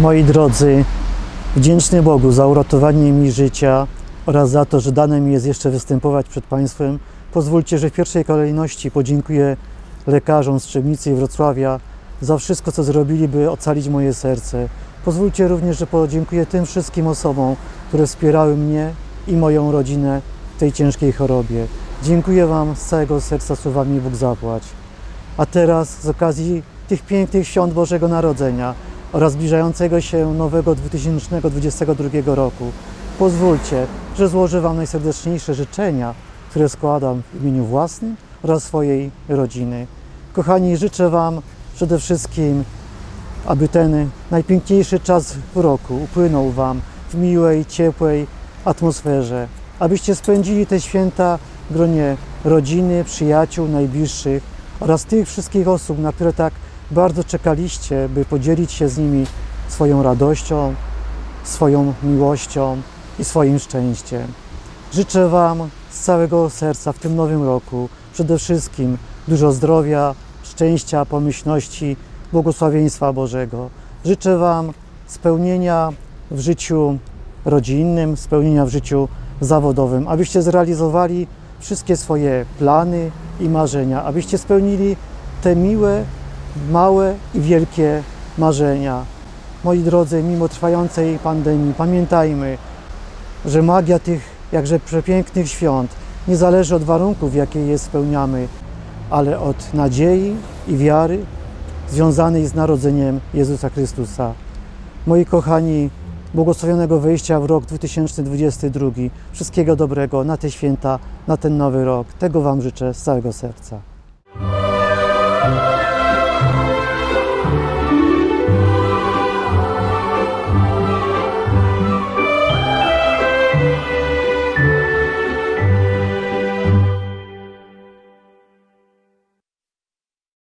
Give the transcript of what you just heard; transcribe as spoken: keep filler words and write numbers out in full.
Moi drodzy, wdzięczny Bogu za uratowanie mi życia oraz za to, że dane mi jest jeszcze występować przed Państwem, pozwólcie, że w pierwszej kolejności podziękuję lekarzom z Trzebnicy i Wrocławia za wszystko, co zrobili, by ocalić moje serce. Pozwólcie również, że podziękuję tym wszystkim osobom, które wspierały mnie i moją rodzinę w tej ciężkiej chorobie. Dziękuję Wam z całego serca, słowami Bóg zapłać. A teraz z okazji tych pięknych świąt Bożego Narodzenia oraz zbliżającego się nowego dwa tysiące dwudziestego drugiego roku, pozwólcie, że złożę Wam najserdeczniejsze życzenia, które składam w imieniu własnym oraz swojej rodziny. Kochani, życzę Wam przede wszystkim, aby ten najpiękniejszy czas w roku upłynął Wam w miłej, ciepłej atmosferze, abyście spędzili te święta w gronie rodziny, przyjaciół, najbliższych oraz tych wszystkich osób, na które tak bardzo czekaliście, by podzielić się z nimi swoją radością, swoją miłością i swoim szczęściem. Życzę Wam z całego serca w tym nowym roku przede wszystkim dużo zdrowia, szczęścia, pomyślności, błogosławieństwa Bożego. Życzę Wam spełnienia w życiu rodzinnym, spełnienia w życiu zawodowym, abyście zrealizowali wszystkie swoje plany i marzenia, abyście spełnili te miłe, małe i wielkie marzenia. Moi drodzy, mimo trwającej pandemii, pamiętajmy, że magia tych jakże przepięknych świąt nie zależy od warunków, w jakie je spełniamy, ale od nadziei i wiary związanej z narodzeniem Jezusa Chrystusa. Moi kochani, błogosławionego wejścia w rok dwa tysiące dwudziesty drugi. Wszystkiego dobrego na te święta, na ten nowy rok. Tego Wam życzę z całego serca.